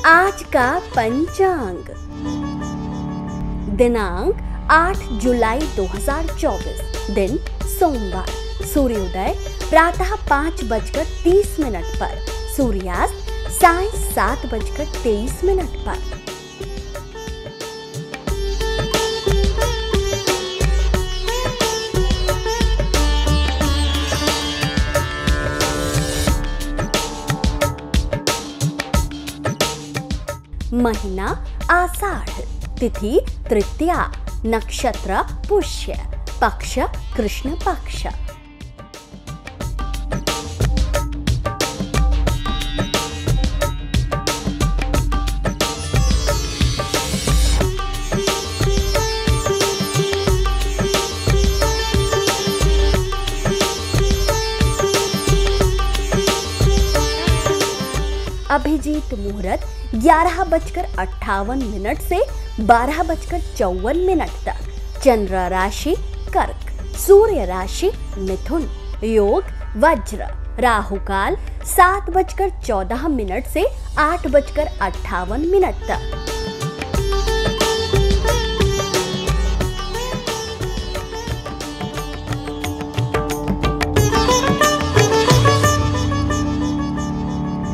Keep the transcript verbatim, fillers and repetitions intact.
आज का पंचांग। दिनांक आठ जुलाई दो हजार चौबीस, दिन सोमवार। सूर्योदय प्रातः पाँच बजकर तीस मिनट पर, सूर्यास्त साय सात बजकर तेईस मिनट पर। महीना आषाढ़, तिथि तृतीया, नक्षत्र पुष्य, पक्ष कृष्ण पक्ष। अभिजीत मुहूर्त ग्यारह बजकर अट्ठावन मिनट से बारह बजकर चौवन मिनट तक। चंद्र राशि कर्क, सूर्य राशि मिथुन, योग वज्र। राहु काल सात बजकर चौदह मिनट से आठ बजकर अट्ठावन मिनट तक।